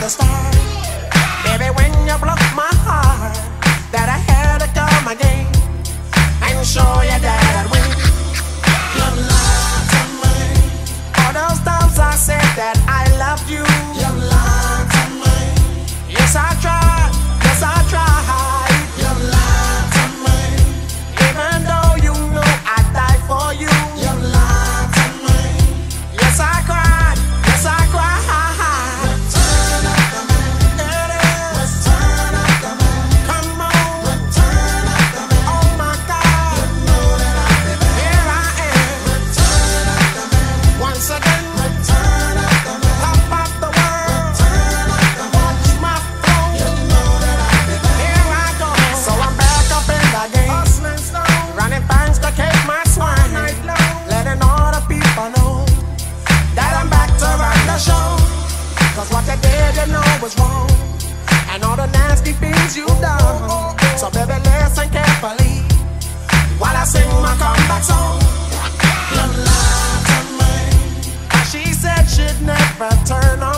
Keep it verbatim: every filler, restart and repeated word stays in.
the start. Baby, when you broke my heart, that I had to come again and show you that I'd win. You lied to me. All those times I said that I loved you. You lied to me. Yes, I tried. Yes, I tried. You lied to me. Even though you know I'd die for you. You lied to me. Yes, I cried. Yes, I cried. Return of the man. It is. Return of the man. Come on. Return of the man. Oh my God. You know that I'll be back. Here I am. Return of the man. Once again. Return of the man. Top of the world. Return of the man. Watch my flow. You know that I'll be back. Here I go. So I'm back up in the game. Hustling slow. Running banks to keep my swine. Night low. Letting all the people know that I'm back to run the show. Cause what you did, you know was wrong. And all the nasty things you done. So baby, listen carefully while I sing my comeback song. You lied to me. She said she'd never turn on